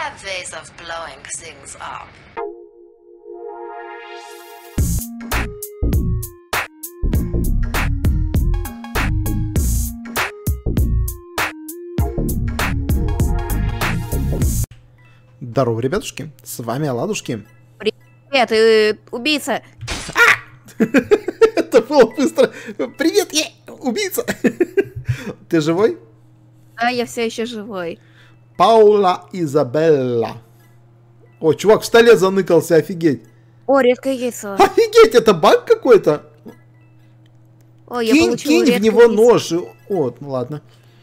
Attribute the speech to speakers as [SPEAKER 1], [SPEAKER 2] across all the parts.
[SPEAKER 1] have ways of blowing things up.
[SPEAKER 2] Здорово, ребятушки, с вами Оладушки.
[SPEAKER 3] Привет, убийца!
[SPEAKER 2] Это было быстро. Привет, я убийца. Ты живой?
[SPEAKER 3] Да, я все еще живой.
[SPEAKER 2] Паула Изабелла. О, чувак в столе заныкался, офигеть.
[SPEAKER 3] О, редкое яйцо.
[SPEAKER 2] Офигеть, это баг какой-то?
[SPEAKER 3] О, я получил
[SPEAKER 2] Кинь в
[SPEAKER 3] редкое
[SPEAKER 2] него
[SPEAKER 3] яйцо.
[SPEAKER 2] нож. О, ну ладно.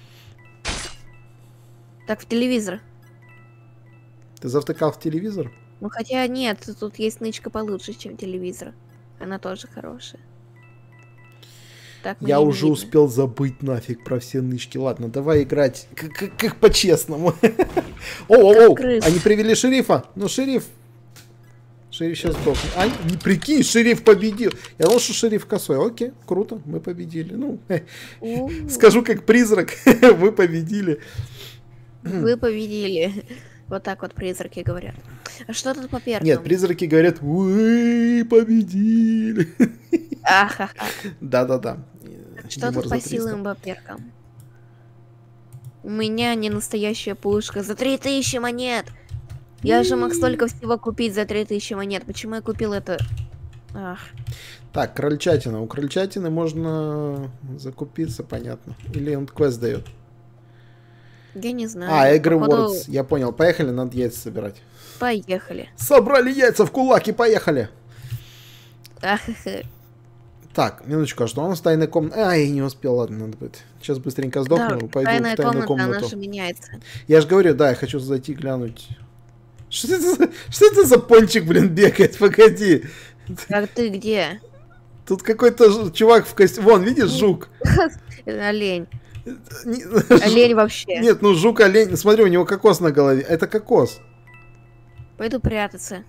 [SPEAKER 3] Так, в телевизор.
[SPEAKER 2] Ты завтыкал в телевизор?
[SPEAKER 3] Ну хотя нет, тут есть нычка получше, чем телевизор. Она тоже хорошая. Так,
[SPEAKER 2] Я
[SPEAKER 3] мне не
[SPEAKER 2] уже
[SPEAKER 3] видно.
[SPEAKER 2] успел забыть нафиг про все нычки. Ладно, давай играть как по-честному. Оу,
[SPEAKER 3] крыс.
[SPEAKER 2] они привели шерифа. Ну, шериф сейчас сдохнет. А, не прикинь, шериф победил. Я думал, что шериф косой. Окей, круто, мы победили. Ну, скажу как призрак, вы победили.
[SPEAKER 3] Вы победили. Вот так вот призраки говорят. А что тут по перкам?
[SPEAKER 2] Нет, призраки говорят, вы победили.
[SPEAKER 3] Ахаха.
[SPEAKER 2] Да-да-да.
[SPEAKER 3] Что
[SPEAKER 2] Юмор
[SPEAKER 3] тут
[SPEAKER 2] за
[SPEAKER 3] по
[SPEAKER 2] 300.
[SPEAKER 3] силам по перкам? У меня не настоящая пушка за 3000 монет. Я же мог столько всего купить за 3000 монет. Почему я купил это? Ах.
[SPEAKER 2] Так, крольчатина. У крольчатины можно закупиться, понятно. Или он квест дает.
[SPEAKER 3] Я не знаю.
[SPEAKER 2] Игры
[SPEAKER 3] Походу,
[SPEAKER 2] Words. Я понял. Поехали, надо яйца собирать.
[SPEAKER 3] Поехали.
[SPEAKER 2] Собрали яйца в кулак и поехали.
[SPEAKER 3] Ахаха.
[SPEAKER 2] Так, минуточку, а что у нас тайная комната? Я не успел, ладно, надо будет. Сейчас быстренько сдохну,
[SPEAKER 3] Да,
[SPEAKER 2] пойду
[SPEAKER 3] тайная
[SPEAKER 2] в тайную
[SPEAKER 3] комната, она
[SPEAKER 2] комнату.
[SPEAKER 3] же меняется.
[SPEAKER 2] Я же говорю, да, я хочу зайти глянуть. Что это за пончик, блин, бегает? Погоди.
[SPEAKER 3] Как ты где?
[SPEAKER 2] Тут какой-то чувак в костюме. Вон, видишь, жук?
[SPEAKER 3] Олень. Олень вообще.
[SPEAKER 2] Нет, ну жук-олень. Смотри, у него кокос на голове. Это кокос.
[SPEAKER 3] Пойду прятаться.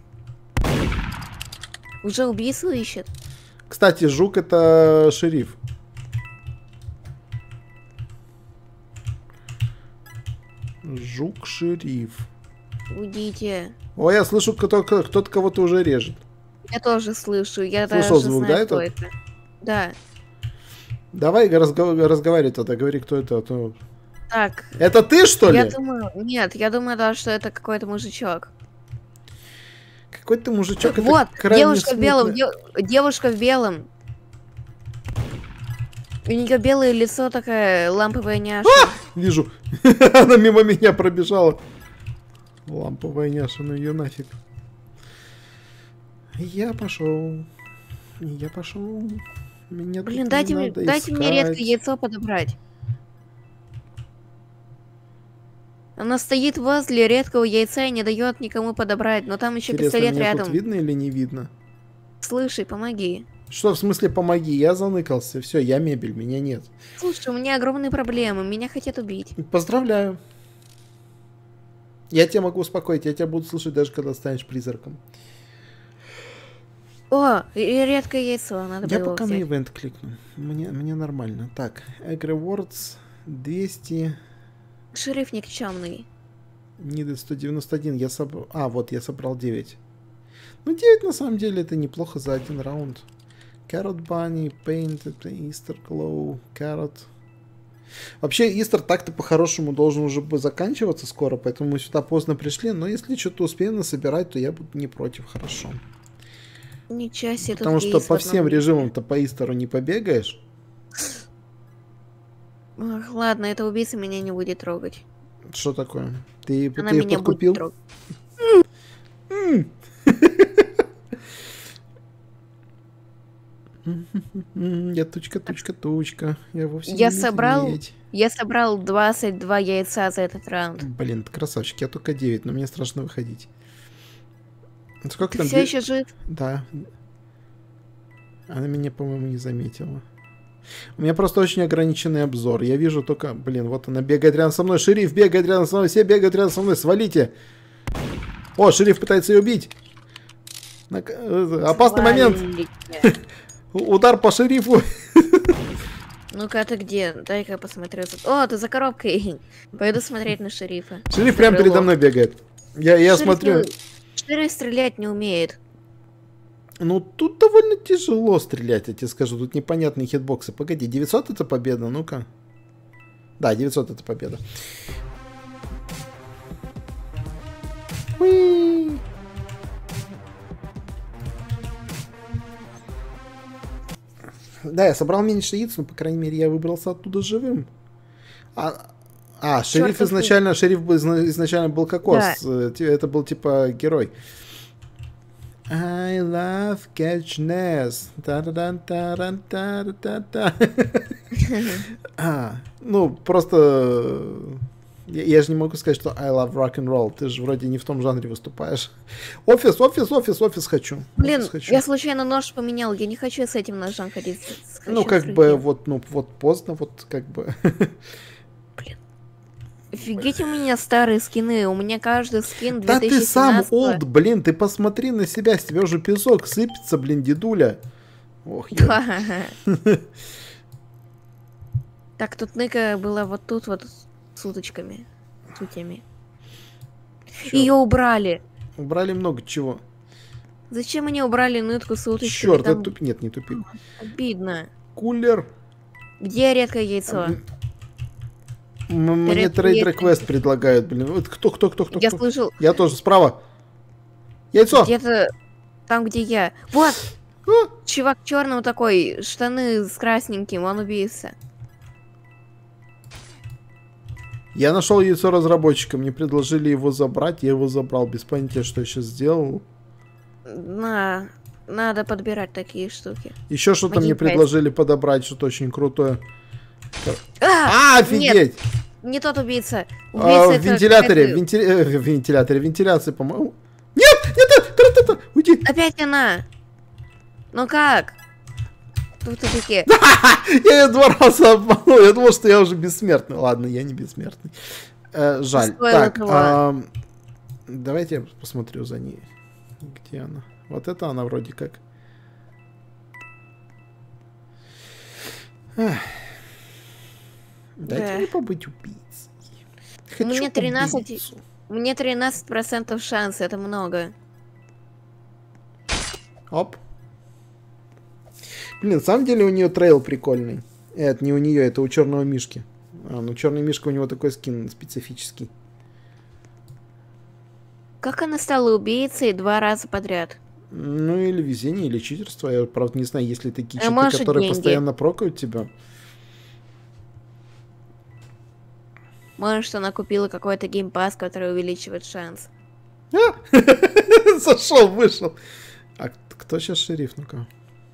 [SPEAKER 3] Уже убийцу ищет?
[SPEAKER 2] Кстати, жук это шериф. Жук-шериф.
[SPEAKER 3] Уйдите.
[SPEAKER 2] О, я слышу, кто-то кого-то уже режет.
[SPEAKER 3] Я тоже слышу. Я
[SPEAKER 2] Слышал
[SPEAKER 3] даже
[SPEAKER 2] звук,
[SPEAKER 3] знаю,
[SPEAKER 2] да,
[SPEAKER 3] кто
[SPEAKER 2] этот?
[SPEAKER 3] это. Да.
[SPEAKER 2] Давай разговаривай тогда, говори, кто это. А то...
[SPEAKER 3] Так.
[SPEAKER 2] Это ты, что ли?
[SPEAKER 3] Я думаю... Нет, я думаю, да, что это какой-то мужичок.
[SPEAKER 2] Какой-то мужичок. Это
[SPEAKER 3] Вот,
[SPEAKER 2] крайне
[SPEAKER 3] девушка в белом.
[SPEAKER 2] смутно.
[SPEAKER 3] Девушка в белом. У нее белое лицо, такая ламповая няша.
[SPEAKER 2] Вижу. Она мимо меня пробежала. Ламповая няша, ну ее нафиг. Я пошел. Я пошел. Меня
[SPEAKER 3] Блин,
[SPEAKER 2] тут
[SPEAKER 3] дайте
[SPEAKER 2] не
[SPEAKER 3] мне
[SPEAKER 2] надо
[SPEAKER 3] редкое
[SPEAKER 2] искать.
[SPEAKER 3] яйцо подобрать. Она стоит возле редкого яйца и не дает никому подобрать, но там еще
[SPEAKER 2] Интересно,
[SPEAKER 3] пистолет
[SPEAKER 2] меня
[SPEAKER 3] рядом.
[SPEAKER 2] тут видно или не видно?
[SPEAKER 3] Слушай, помоги.
[SPEAKER 2] Что в смысле помоги? Я заныкался. Все, я мебель, меня нет.
[SPEAKER 3] Слушай, у меня огромные проблемы, меня хотят убить.
[SPEAKER 2] Поздравляю. Я тебя могу успокоить, я тебя буду слушать даже когда станешь призраком.
[SPEAKER 3] О, и редкое яйцо, надо
[SPEAKER 2] Я
[SPEAKER 3] было
[SPEAKER 2] пока
[SPEAKER 3] взять.
[SPEAKER 2] на ивент кликну. Мне нормально. Так, Agri Words 200.
[SPEAKER 3] Шериф никчемный.
[SPEAKER 2] Ниды 191. Я собрал. Вот, я собрал 9. Ну, 9 на самом деле это неплохо за один раунд. Carrot Bunny, Painted, Easter Glow, Carrot. Вообще, Easter так-то по-хорошему должен уже бы заканчиваться скоро, поэтому мы сюда поздно пришли. Но если что-то успеем насобирать, то я буду не против, хорошо.
[SPEAKER 3] Ничего себе,
[SPEAKER 2] Потому
[SPEAKER 3] тут
[SPEAKER 2] что
[SPEAKER 3] есть
[SPEAKER 2] по
[SPEAKER 3] в одном
[SPEAKER 2] всем
[SPEAKER 3] месте.
[SPEAKER 2] режимам-то по Истеру не побегаешь.
[SPEAKER 3] Ах, ладно, эта убийца меня не будет трогать.
[SPEAKER 2] Что такое? Ты их
[SPEAKER 3] Она меня
[SPEAKER 2] подкупил?
[SPEAKER 3] будет трогать.
[SPEAKER 2] Я тучка. Я вовсе
[SPEAKER 3] Я
[SPEAKER 2] не
[SPEAKER 3] собрал-
[SPEAKER 2] медведь.
[SPEAKER 3] Я собрал 22 яйца за этот раунд.
[SPEAKER 2] Блин, ты красавчик, я только 9, но мне страшно выходить. Сколько
[SPEAKER 3] Ты
[SPEAKER 2] там?
[SPEAKER 3] все еще жив?
[SPEAKER 2] Да. Она меня, по-моему, не заметила. У меня просто очень ограниченный обзор. Я вижу только... Блин, вот она бегает рядом со мной. Шериф бегает рядом со мной. Все бегают рядом со мной. Свалите. О, шериф пытается ее убить. Опасный момент.
[SPEAKER 3] Свалите.
[SPEAKER 2] Удар по шерифу.
[SPEAKER 3] Ну-ка, ты где? Дай-ка я посмотрю. О, ты за коробкой. Пойду смотреть на шерифа.
[SPEAKER 2] Шериф прямо передо
[SPEAKER 3] Крыло.
[SPEAKER 2] мной бегает. Я смотрю...
[SPEAKER 3] Шериф стрелять не умеет.
[SPEAKER 2] Ну, тут довольно тяжело стрелять, я тебе скажу. Тут непонятные хитбоксы. Погоди, 900 это победа? Ну-ка. Да, 900 это победа. Уи. Да, я собрал меньше яиц, но, по крайней мере, я выбрался оттуда живым. Шериф изначально был кокос. Да. Это был типа герой. I love catchness. Ну, просто... Я же не могу сказать, что I love rock and roll. Ты же вроде не в том жанре выступаешь. Офис хочу.
[SPEAKER 3] Блин,
[SPEAKER 2] офис хочу.
[SPEAKER 3] Я случайно нож поменял. Я не хочу с этим ножом ходить.
[SPEAKER 2] Ну, как бы, вот поздно, вот как бы.
[SPEAKER 3] Блин. Офигеть, у меня старые скины. У меня каждый скин 2017.
[SPEAKER 2] Да ты сам олд, блин, ты посмотри на себя. С тебя уже песок сыпется, блин, дедуля. Ох,
[SPEAKER 3] Так, тут ныка была вот тут вот с уточками. С утями. Ее убрали.
[SPEAKER 2] Убрали много чего.
[SPEAKER 3] Зачем они убрали нытку с уточками?
[SPEAKER 2] Черт, это нет, не тупик.
[SPEAKER 3] Обидно.
[SPEAKER 2] Кулер.
[SPEAKER 3] Где редкое яйцо?
[SPEAKER 2] Мне трейд-реквест предлагают, блин. Вот кто?
[SPEAKER 3] Я слышал.
[SPEAKER 2] Я тоже, справа. Яйцо!
[SPEAKER 3] Где-то там, где я. Вот! Чувак черный такой, штаны с красненьким, он убийца.
[SPEAKER 2] Я нашел яйцо разработчика, мне предложили его забрать, я его забрал, без понятия, что я сейчас сделал.
[SPEAKER 3] Надо подбирать такие штуки.
[SPEAKER 2] Еще что-то мне предложили подобрать, что-то очень крутое. Офигеть!
[SPEAKER 3] Нет, не тот убийца.
[SPEAKER 2] В вентиляторе, вентиляции, по-моему. Нет! Уйди!
[SPEAKER 3] Опять она! Ну как? В тупике.
[SPEAKER 2] Я ее 2 раза обманул, я думал, что я уже бессмертный. Ладно, я не бессмертный. Жаль. Так, давайте я посмотрю за ней. Где она? Вот это она вроде как. Дайте мне побыть убийцей.
[SPEAKER 3] Мне 13% шанс, это много.
[SPEAKER 2] Оп. Блин, на самом деле у нее трейл прикольный. Это не у нее, это у черного мишки. Ну черный мишка, у него такой скин специфический.
[SPEAKER 3] Как она стала убийцей 2 раза подряд?
[SPEAKER 2] Ну или везение, или читерство. Я, правда, не знаю, есть ли такие читы, которые постоянно прокают тебя.
[SPEAKER 3] Может, она купила какой-то геймпас, который увеличивает шанс.
[SPEAKER 2] Зашел, вышел. А кто сейчас шериф? Ну-ка.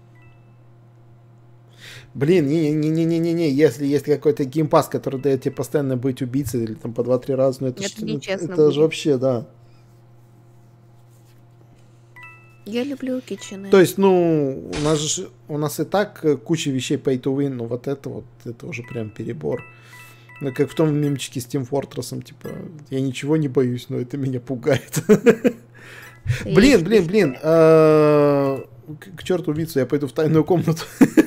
[SPEAKER 2] Блин, не-не-не-не-не-не, если есть какой-то геймпас, который дает тебе постоянно быть убийцей, или там по 2-3 раза, ну это же вообще, да.
[SPEAKER 3] Я люблю китчены.
[SPEAKER 2] То есть, ну, у нас и так куча вещей pay to win, но вот это уже прям перебор. Ну, как в том мемчике с Team Fortress, типа, я ничего не боюсь, но это меня пугает. Блин. К черту убийцу, я пойду в тайную комнату.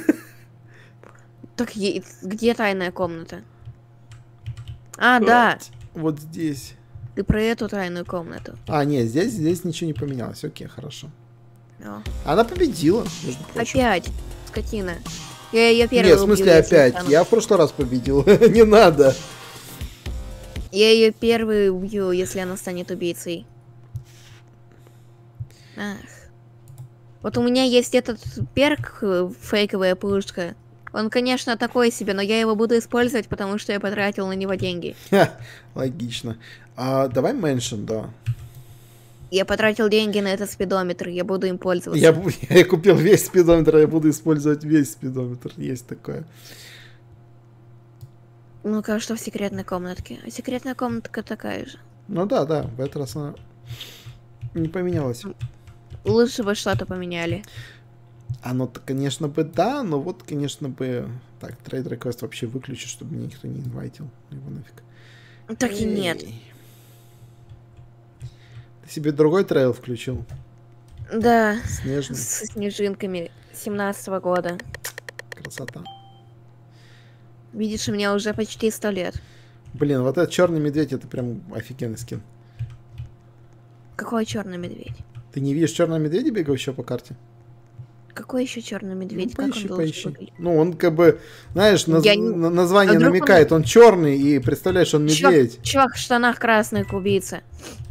[SPEAKER 3] Так, где тайная комната? Да.
[SPEAKER 2] Вот здесь.
[SPEAKER 3] Ты про эту тайную комнату.
[SPEAKER 2] Нет, здесь ничего не поменялось. Окей, хорошо. Она победила, между прочим.
[SPEAKER 3] Опять, скотина. Я первый.
[SPEAKER 2] Нет, в смысле опять? Я в прошлый раз победил. Не надо.
[SPEAKER 3] Я ее первый убью, если она станет убийцей. Вот у меня есть этот перк, фейковая пушка. Он, конечно, такой себе, но я его буду использовать, потому что я потратил на него деньги.
[SPEAKER 2] Логично. Давай меншин, да.
[SPEAKER 3] Я потратил деньги на этот спидометр, я буду им пользоваться.
[SPEAKER 2] Я купил весь спидометр, я буду использовать весь спидометр. Есть такое.
[SPEAKER 3] Ну-ка, что в секретной комнатке? Секретная комнатка такая же.
[SPEAKER 2] Ну да, в этот раз она не поменялась.
[SPEAKER 3] Лучше бы что-то поменяли.
[SPEAKER 2] Оно-то, конечно, бы да, но вот, конечно, бы... Так, трейд реквест вообще выключить, чтобы меня никто не инвайтил. Его нафиг.
[SPEAKER 3] Так и нет.
[SPEAKER 2] Ты себе другой трейл включил?
[SPEAKER 3] Да.
[SPEAKER 2] Снежный.
[SPEAKER 3] С снежинками 17-го года.
[SPEAKER 2] Красота.
[SPEAKER 3] Видишь, у меня уже почти 100 лет.
[SPEAKER 2] Блин, вот этот черный медведь, это прям офигенный скин.
[SPEAKER 3] Какой черный медведь?
[SPEAKER 2] Ты не видишь черного медведя бегающего по карте?
[SPEAKER 3] Какой еще черный медведь?
[SPEAKER 2] Ну,
[SPEAKER 3] Как
[SPEAKER 2] поищи,
[SPEAKER 3] он должен
[SPEAKER 2] поищи.
[SPEAKER 3] выглядеть?
[SPEAKER 2] Ну, он как бы, знаешь,
[SPEAKER 3] Я не-
[SPEAKER 2] название
[SPEAKER 3] А вдруг
[SPEAKER 2] намекает, он черный, и представляешь, он медведь.
[SPEAKER 3] Чувак в штанах красных убийца.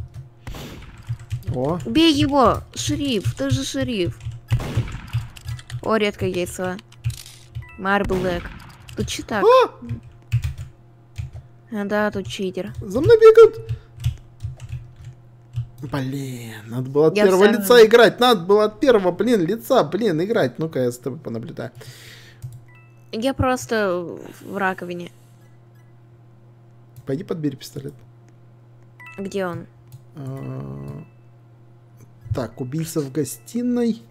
[SPEAKER 2] О,
[SPEAKER 3] Убей его! Шериф, ты же шериф. О, редкое яйцо. Марблэк. Тут читак. Да, тут читер.
[SPEAKER 2] за мной бегают. Блин, надо было от
[SPEAKER 3] Я
[SPEAKER 2] первого
[SPEAKER 3] сам-
[SPEAKER 2] лица играть, надо было от первого, лица, играть. Ну-ка, я с тобой понаблюдаю.
[SPEAKER 3] Я просто в раковине.
[SPEAKER 2] Пойди подбери пистолет.
[SPEAKER 3] Где он?
[SPEAKER 2] Так, убийца в гостиной.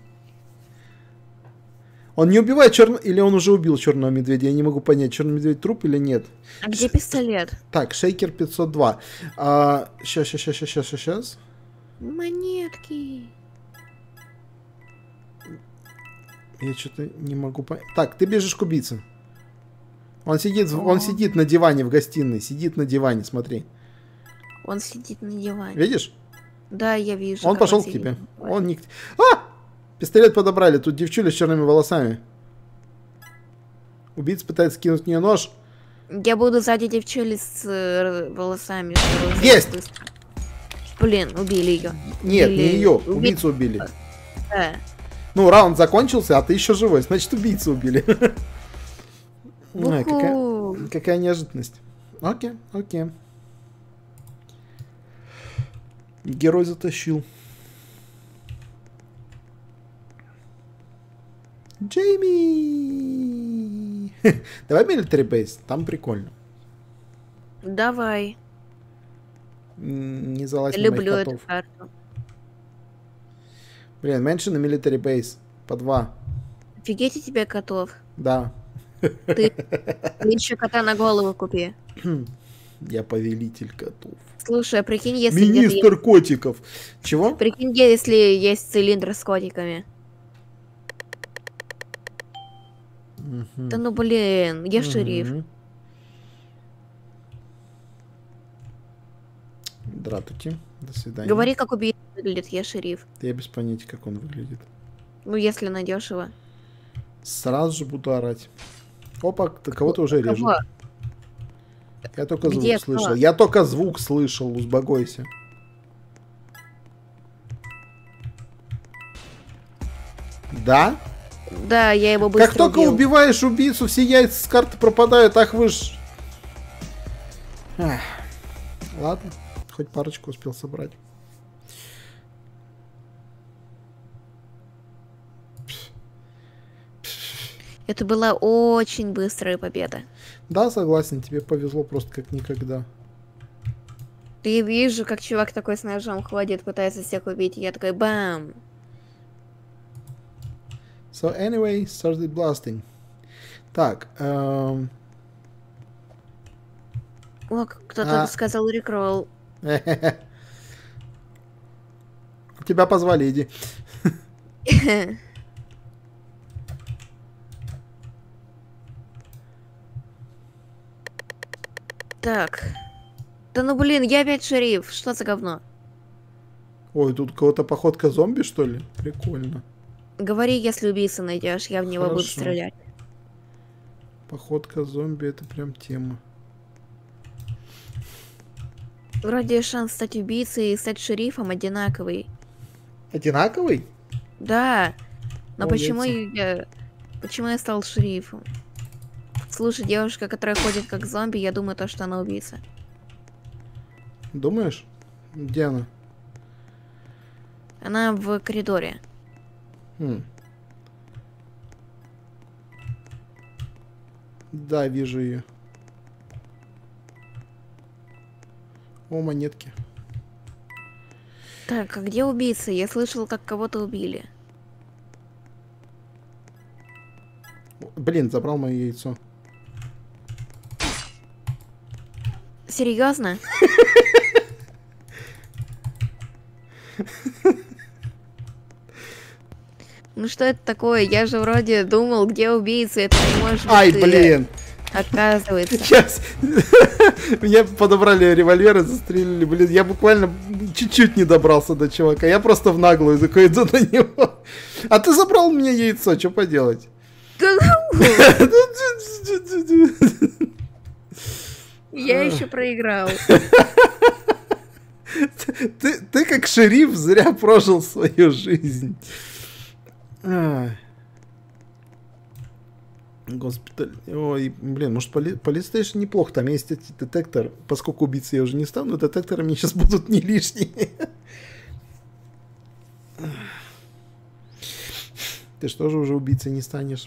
[SPEAKER 2] Он не убивает черного... Или он уже убил черного медведя? Я не могу понять, черный медведь труп или нет.
[SPEAKER 3] А где пистолет?
[SPEAKER 2] Так, шейкер 502. Сейчас.
[SPEAKER 3] Монетки.
[SPEAKER 2] Я что-то не могу понять. Так, ты бежишь к убийце. Он сидит на диване в гостиной. Сидит на диване, смотри.
[SPEAKER 3] Он сидит на диване.
[SPEAKER 2] Видишь?
[SPEAKER 3] Да, я вижу.
[SPEAKER 2] Он
[SPEAKER 3] как
[SPEAKER 2] пошел к
[SPEAKER 3] сидит
[SPEAKER 2] тебе.
[SPEAKER 3] на диване.
[SPEAKER 2] Он не... Пистолет подобрали. Тут девчуля с черными волосами. Убийца пытается кинуть в нее нож.
[SPEAKER 3] Я буду сзади девчули с волосами. чтобы
[SPEAKER 2] Есть!
[SPEAKER 3] быстро. Блин, убили ее.
[SPEAKER 2] Нет, не
[SPEAKER 3] Или-
[SPEAKER 2] ее. Убийцу убили.
[SPEAKER 3] Да.
[SPEAKER 2] Ну, раунд закончился, а ты еще живой. Значит, убийцу убили. Ой,
[SPEAKER 3] Уху.
[SPEAKER 2] какая неожиданность. Окей. Герой затащил. Джейми! Давай Military Base, там прикольно.
[SPEAKER 3] Давай.
[SPEAKER 2] Не залазь
[SPEAKER 3] Я
[SPEAKER 2] на моих
[SPEAKER 3] люблю эту
[SPEAKER 2] котов.
[SPEAKER 3] карту.
[SPEAKER 2] Блин, меньше на Military Base. По 2.
[SPEAKER 3] Офигеть тебе котов.
[SPEAKER 2] Да.
[SPEAKER 3] Ты еще кота на голову купи.
[SPEAKER 2] Я повелитель котов.
[SPEAKER 3] Слушай, а прикинь, если где-то
[SPEAKER 2] Министр котиков. Чего?
[SPEAKER 3] Прикинь, если есть цилиндр с котиками. Да ну блин, я шериф.
[SPEAKER 2] Мгм. Здравствуйте. До свидания.
[SPEAKER 3] Говори, как убийца выглядит, я шериф.
[SPEAKER 2] Я без понятия, как он выглядит.
[SPEAKER 3] Ну, если найдешь его.
[SPEAKER 2] Сразу же буду орать. Опа, кого-то уже режет.
[SPEAKER 3] Кого?
[SPEAKER 2] Я только
[SPEAKER 3] Где
[SPEAKER 2] звук
[SPEAKER 3] кто?
[SPEAKER 2] слышал. Я только звук слышал, успокойся. Да?
[SPEAKER 3] Да, я его быстро
[SPEAKER 2] Как только
[SPEAKER 3] убил.
[SPEAKER 2] убиваешь убийцу, все яйца с карты пропадают, ах вы ж... Ах. Ладно, хоть парочку успел собрать.
[SPEAKER 3] Это была очень быстрая победа.
[SPEAKER 2] Да, согласен, тебе повезло просто как никогда.
[SPEAKER 3] Я вижу, как чувак такой с ножом ходит, пытается всех убить, и я такой бам.
[SPEAKER 2] So anyway, started blasting. Так,
[SPEAKER 3] О, кто-то
[SPEAKER 2] А.
[SPEAKER 3] сказал рекролл.
[SPEAKER 2] тебя позвали, иди.
[SPEAKER 3] Так. Да ну блин, я опять шериф. Что за говно?
[SPEAKER 2] Ой, тут у кого-то походка зомби, что ли? Прикольно.
[SPEAKER 3] Говори, если убийцу найдешь, я в него буду
[SPEAKER 2] Хорошо.
[SPEAKER 3] стрелять.
[SPEAKER 2] Походка зомби, это прям тема.
[SPEAKER 3] Вроде шанс стать убийцей и стать шерифом одинаковый.
[SPEAKER 2] Одинаковый?
[SPEAKER 3] Да. Но
[SPEAKER 2] Молодец.
[SPEAKER 3] почему я стал шерифом? Слушай, девушка, которая ходит как зомби, я думаю, то, что она убийца.
[SPEAKER 2] Думаешь? Где она?
[SPEAKER 3] Она в коридоре.
[SPEAKER 2] Хм. Да, вижу ее. О, монетки.
[SPEAKER 3] Так, а где убийца? Я слышал, как кого-то убили.
[SPEAKER 2] Блин, забрал мое яйцо.
[SPEAKER 3] Серьезно? Ну что это такое? Я же вроде думал, где убийца, это не может быть
[SPEAKER 2] Ай,
[SPEAKER 3] ты.
[SPEAKER 2] блин!
[SPEAKER 3] Оказывается.
[SPEAKER 2] Сейчас! Меня подобрали револьверы, застрелили. Блин, я буквально чуть-чуть не добрался до чувака. Я просто в наглую такой иду на него. А ты забрал у меня яйцо, что поделать?
[SPEAKER 3] Я еще проиграл.
[SPEAKER 2] Ты как шериф зря прожил свою жизнь. Госпиталь. Ой, блин, может, полистейшн неплохо. Там есть эти детектор. Поскольку убийцы я уже не стану, детекторы мне сейчас будут не лишние. Ты что же уже убийцей не станешь?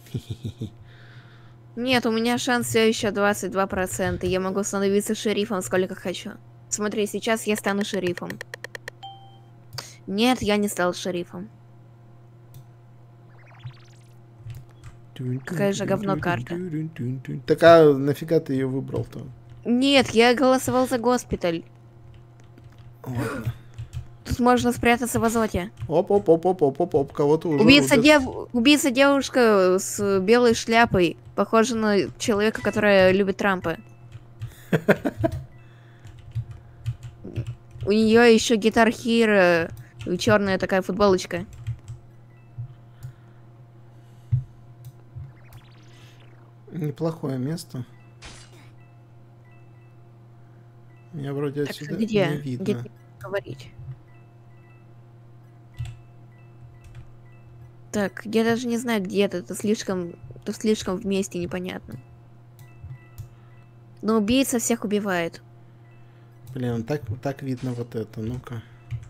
[SPEAKER 3] Нет, у меня шанс все еще 22%. Я могу становиться шерифом сколько хочу. Смотри, сейчас я стану шерифом. Нет, я не стал шерифом. Какая же говно карта.
[SPEAKER 2] Так а нафига ты ее выбрал-то?
[SPEAKER 3] Нет, я голосовал за госпиталь.
[SPEAKER 2] Ладно.
[SPEAKER 3] Тут можно спрятаться в азоте.
[SPEAKER 2] Оп, кого-то уже
[SPEAKER 3] Убийца девушка с белой шляпой. Похожа на человека, который любит Трампа. У нее еще Guitar Hero, черная такая футболочка.
[SPEAKER 2] Неплохое место. Меня вроде
[SPEAKER 3] Так,
[SPEAKER 2] отсюда
[SPEAKER 3] где?
[SPEAKER 2] не видно.
[SPEAKER 3] Где говорить? Так, я даже не знаю, где это слишком вместе непонятно. Но убийца всех убивает.
[SPEAKER 2] Блин, так видно вот это. Ну-ка.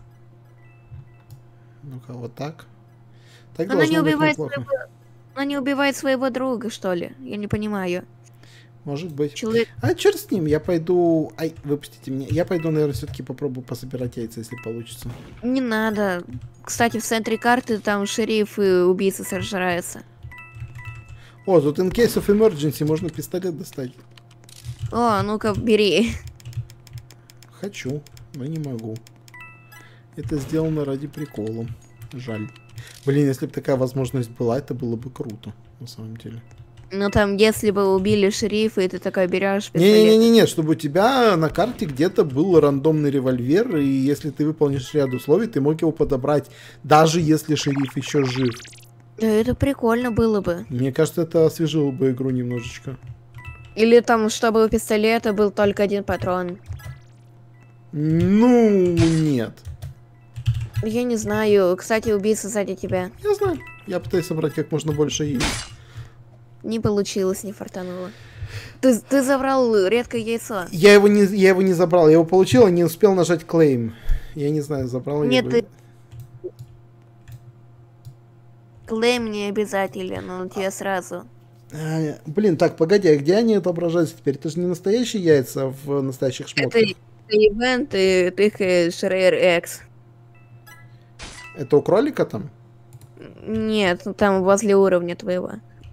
[SPEAKER 2] Ну-ка, вот так. Так
[SPEAKER 3] Она не
[SPEAKER 2] должно быть
[SPEAKER 3] убивает
[SPEAKER 2] неплохо.
[SPEAKER 3] Она не убивает своего друга, что ли? Я не понимаю.
[SPEAKER 2] Может быть.
[SPEAKER 3] Человек...
[SPEAKER 2] А черт с ним, я пойду... Ай, выпустите меня. Я пойду, наверное, все-таки попробую пособирать яйца, если получится.
[SPEAKER 3] Не надо. Кстати, в центре карты там шериф и убийца сражаются.
[SPEAKER 2] О, тут in case of emergency можно пистолет достать.
[SPEAKER 3] О, ну-ка, бери.
[SPEAKER 2] Хочу, но не могу. Это сделано ради прикола. Жаль. Блин, если бы такая возможность была, это было бы круто, на самом деле.
[SPEAKER 3] Ну там, если бы убили шерифа, и ты такой берешь пистолет.
[SPEAKER 2] Не-не-не, чтобы у тебя на карте где-то был рандомный револьвер, и если ты выполнишь ряд условий, ты мог его подобрать, даже если шериф еще жив.
[SPEAKER 3] Да, это прикольно было бы.
[SPEAKER 2] Мне кажется, это освежило бы игру немножечко.
[SPEAKER 3] Или там, чтобы у пистолета был только один патрон.
[SPEAKER 2] Ну, нет.
[SPEAKER 3] Я не знаю. Кстати, убийца сзади тебя.
[SPEAKER 2] Я знаю. Я пытаюсь собрать как можно больше яиц.
[SPEAKER 3] Не получилось, не фартануло. Ты забрал редкое яйцо.
[SPEAKER 2] Я его не забрал. Я его получил, а не успел нажать claim. Я не знаю, забрал я
[SPEAKER 3] Нет,
[SPEAKER 2] его.
[SPEAKER 3] ты... Клейм не обязателен, но он тебе сразу.
[SPEAKER 2] Блин, так, погоди, а где они отображаются теперь? Это же не настоящие яйца в настоящих шмотках.
[SPEAKER 3] Это ивент, и тыкаешь Rare X.
[SPEAKER 2] Это у кролика там?
[SPEAKER 3] Нет, там возле уровня твоего.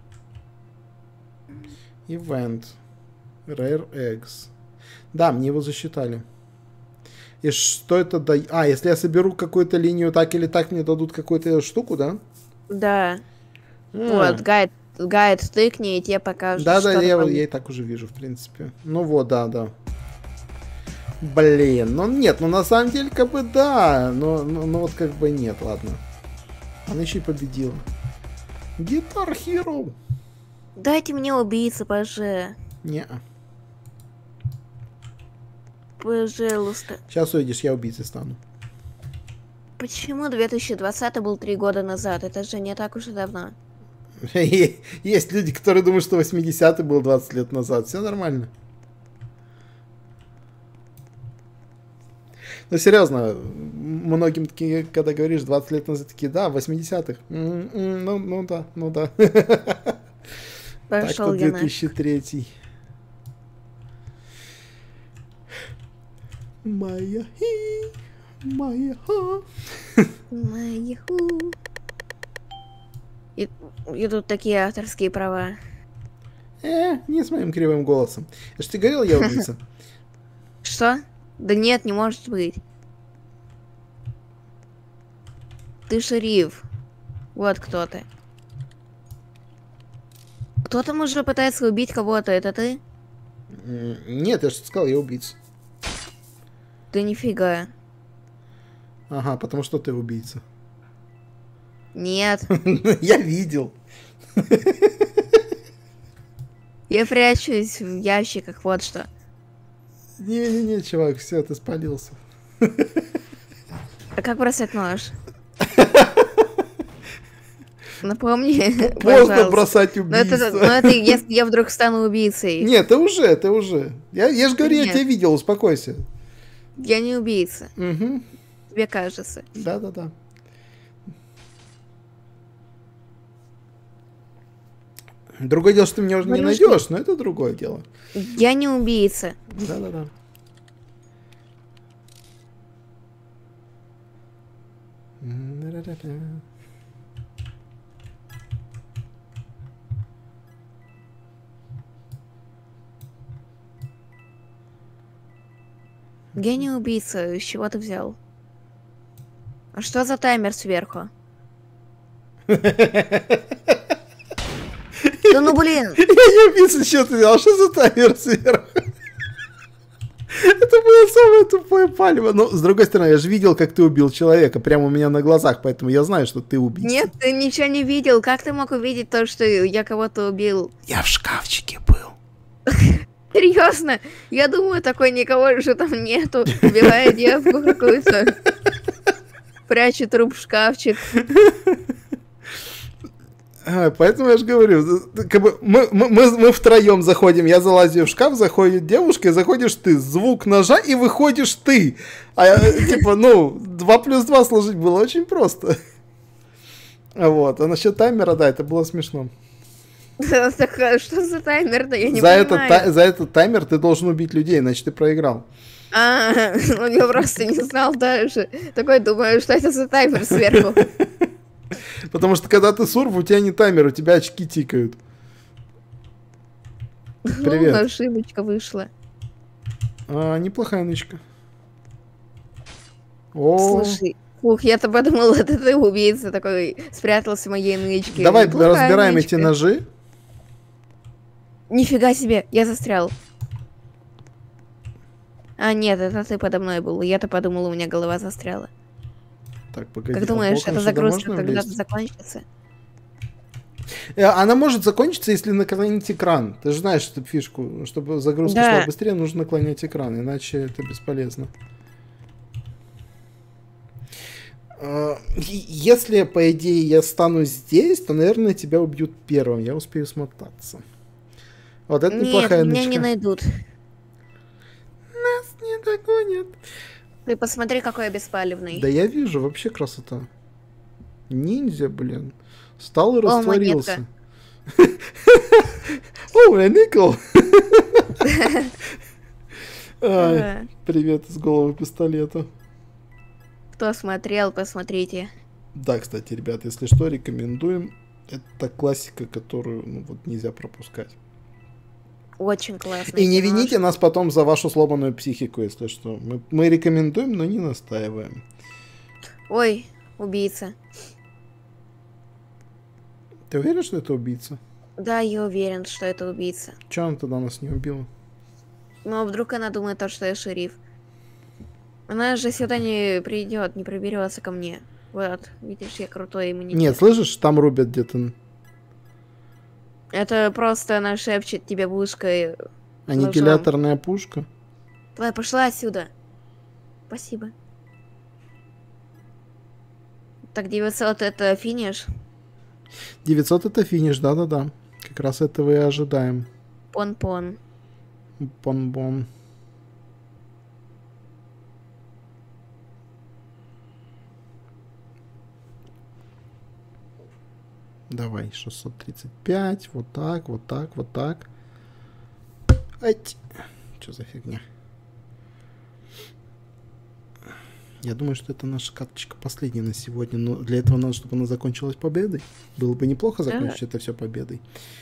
[SPEAKER 2] Event. Rare Eggs. Да, мне его засчитали. И что это дает? А, если я соберу какую-то линию так или так, мне дадут какую-то штуку, да?
[SPEAKER 3] Да. Вот, гайд тыкни, и тебе покажут.
[SPEAKER 2] Да, я и так уже вижу, в принципе. Ну вот, да. Блин, ну нет, ну на самом деле как бы да, но вот как бы нет, ладно. Она еще и победила. Guitar Hero.
[SPEAKER 3] Дайте мне убийцу, пожалуйста.
[SPEAKER 2] Не-а.
[SPEAKER 3] Пожалуйста.
[SPEAKER 2] Сейчас увидишь, я убийцей стану.
[SPEAKER 3] Почему 2020 был 3 года назад? Это же не так уж и давно.
[SPEAKER 2] Есть люди, которые думают, что 80-й был 20 лет назад. Все нормально. Ну, серьезно, многим такие, когда говоришь 20 лет назад, такие, да, 80-х. Ну да.
[SPEAKER 3] Пошел
[SPEAKER 2] Так-то
[SPEAKER 3] я
[SPEAKER 2] 2003. Моя
[SPEAKER 3] И тут такие авторские права.
[SPEAKER 2] Не с моим кривым голосом. Я же тебе говорил, я убийца.
[SPEAKER 3] Что? Да нет, не может быть. Ты шериф. Вот кто ты. Кто там уже пытается убить кого-то, это ты?
[SPEAKER 2] Нет, я же сказал, я убийца.
[SPEAKER 3] Да нифига.
[SPEAKER 2] Ага, потому что ты убийца.
[SPEAKER 3] Нет.
[SPEAKER 2] Я видел.
[SPEAKER 3] Я прячусь в ящиках, вот что.
[SPEAKER 2] Не-не-не, чувак, все, ты спалился.
[SPEAKER 3] А как бросать нож? Напомни,
[SPEAKER 2] Поздно
[SPEAKER 3] пожалуйста.
[SPEAKER 2] бросать
[SPEAKER 3] Но
[SPEAKER 2] убийство.
[SPEAKER 3] это если я вдруг стану убийцей.
[SPEAKER 2] Нет, ты уже. Я же говорю, я
[SPEAKER 3] Нет.
[SPEAKER 2] тебя видел, успокойся.
[SPEAKER 3] Я не убийца,
[SPEAKER 2] Угу.
[SPEAKER 3] тебе кажется.
[SPEAKER 2] Да. Другое дело, что ты меня уже не
[SPEAKER 3] Говорю, что-
[SPEAKER 2] найдешь, но это другое дело.
[SPEAKER 3] Я не убийца.
[SPEAKER 2] Да.
[SPEAKER 3] Я не убийца, из чего ты взял? А что за таймер сверху? Да ну блин!
[SPEAKER 2] Я не убийца, что ты делал? Что за таймер сверху? Это было самое тупое палево. Но, с другой стороны, я же видел, как ты убил человека прямо у меня на глазах, поэтому я знаю, что ты убийца.
[SPEAKER 3] Нет, ты ничего не видел. Как ты мог увидеть то, что я кого-то убил?
[SPEAKER 2] Я в шкафчике был.
[SPEAKER 3] Серьезно? Я думаю, такой никого же там нету. Убивая девку какую-то. Прячет труп в шкафчик.
[SPEAKER 2] Поэтому я же говорю, как бы мы втроем заходим, я залазю в шкаф, заходит девушка, и заходишь ты, звук ножа, и выходишь ты. Типа, 2 плюс 2 сложить было очень просто. Вот, а насчет таймера, да, это было смешно.
[SPEAKER 3] Что за таймер-то? Я не
[SPEAKER 2] За
[SPEAKER 3] понимаю.
[SPEAKER 2] этот таймер ты должен убить людей, иначе ты проиграл.
[SPEAKER 3] Ну я просто не знал даже. Такой думаю, что это за таймер сверху.
[SPEAKER 2] Потому что когда ты сурф, у тебя не таймер, у тебя очки тикают. Привет.
[SPEAKER 3] Ну, ошибочка вышла.
[SPEAKER 2] Неплохая нычка. О,
[SPEAKER 3] Слушай, фух, я-то подумал, это ты убийца такой, спрятался в моей нычке.
[SPEAKER 2] давай
[SPEAKER 3] Неплохая
[SPEAKER 2] разбираем
[SPEAKER 3] нычка.
[SPEAKER 2] эти ножи.
[SPEAKER 3] Нифига себе, я застрял. А, нет, это ты подо мной был. Я-то подумал, у меня голова застряла.
[SPEAKER 2] Так, погоди.
[SPEAKER 3] Как думаешь,
[SPEAKER 2] боком
[SPEAKER 3] эта
[SPEAKER 2] сюда
[SPEAKER 3] загрузка
[SPEAKER 2] можно
[SPEAKER 3] когда-то
[SPEAKER 2] влезть?
[SPEAKER 3] закончится?
[SPEAKER 2] Она может закончиться, если наклонить экран. Ты же знаешь эту фишку. Чтобы загрузка
[SPEAKER 3] Да.
[SPEAKER 2] шла быстрее, нужно наклонять экран, иначе это бесполезно. Если, по идее, я стану здесь, то, наверное, тебя убьют первым. Я успею смотаться. Вот это
[SPEAKER 3] Нет,
[SPEAKER 2] неплохая
[SPEAKER 3] меня
[SPEAKER 2] нычка.
[SPEAKER 3] не найдут.
[SPEAKER 2] Нас не догонят.
[SPEAKER 3] Ты посмотри, какой я беспалевный.
[SPEAKER 2] Да я вижу, вообще красота. Ниндзя, блин. Встал и
[SPEAKER 3] О,
[SPEAKER 2] растворился. О, никл.
[SPEAKER 3] Ага.
[SPEAKER 2] Привет из головы пистолета.
[SPEAKER 3] Кто смотрел, посмотрите.
[SPEAKER 2] Да, кстати, ребят, если что, рекомендуем. Это классика, которую нельзя пропускать.
[SPEAKER 3] Очень классно.
[SPEAKER 2] И не вините нас потом за вашу сломанную психику, если что. Мы рекомендуем, но не настаиваем.
[SPEAKER 3] Ой, убийца.
[SPEAKER 2] Ты уверен, что это убийца?
[SPEAKER 3] Да, я уверен, что это убийца.
[SPEAKER 2] Чего она тогда нас не убила?
[SPEAKER 3] Но вдруг она думает, то, что я шериф. Она же сюда не придет, не проберется ко мне. Вот, видишь, я крутой иммунитет.
[SPEAKER 2] Нет, слышишь, там рубят где-то.
[SPEAKER 3] Это просто она шепчет тебе в ушко.
[SPEAKER 2] Аннигиляторная пушка.
[SPEAKER 3] Давай, пошла отсюда. Спасибо. Так, 900 это финиш?
[SPEAKER 2] 900 это финиш, да-да-да. Как раз этого и ожидаем.
[SPEAKER 3] Пон-пон.
[SPEAKER 2] Бон-бон. Давай, 635. Вот так, вот так, вот так. Ать. Что за фигня? Я думаю, что это наша карточка последняя на сегодня. Но для этого надо, чтобы она закончилась победой. Было бы неплохо закончить это все победой.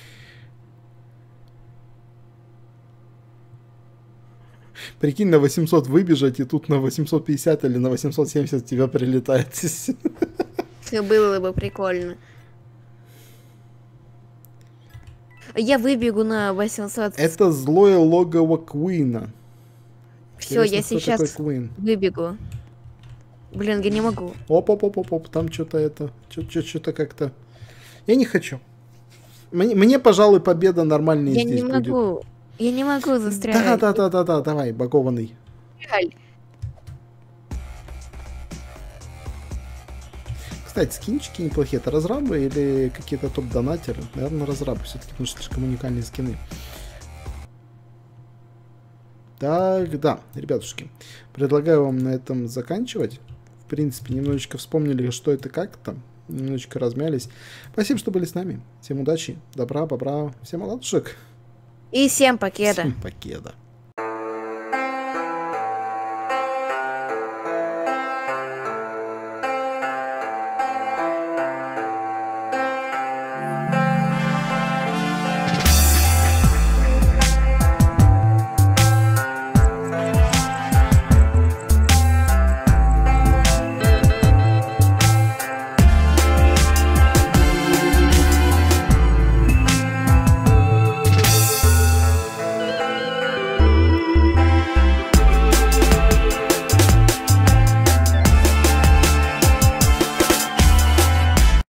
[SPEAKER 2] Прикинь, на 800 выбежать, и тут на 850 или на 870 тебя прилетает.
[SPEAKER 3] Все было бы прикольно. Я выбегу на 800.
[SPEAKER 2] Это злое логово Куина.
[SPEAKER 3] Все, я
[SPEAKER 2] Интересно, кто
[SPEAKER 3] сейчас
[SPEAKER 2] такой Куин?
[SPEAKER 3] выбегу. Блин, я не могу.
[SPEAKER 2] Оп, там что-то это... Что-то как-то... Я не хочу. Мне, пожалуй, победа нормальная
[SPEAKER 3] Я
[SPEAKER 2] здесь
[SPEAKER 3] не
[SPEAKER 2] будет.
[SPEAKER 3] могу. Я не могу застрять.
[SPEAKER 2] Да, давай, багованный. Кстати, скинчики неплохие. Это разрабы или какие-то топ-донатеры? Наверное, разрабы все-таки, потому что слишком уникальные скины. Так, да, ребятушки, предлагаю вам на этом заканчивать. В принципе, немножечко вспомнили, что это как-то. Немножечко размялись. Спасибо, что были с нами. Всем удачи, добра, бобра, всем оладушек.
[SPEAKER 3] И всем покеда.
[SPEAKER 2] Всем покеда.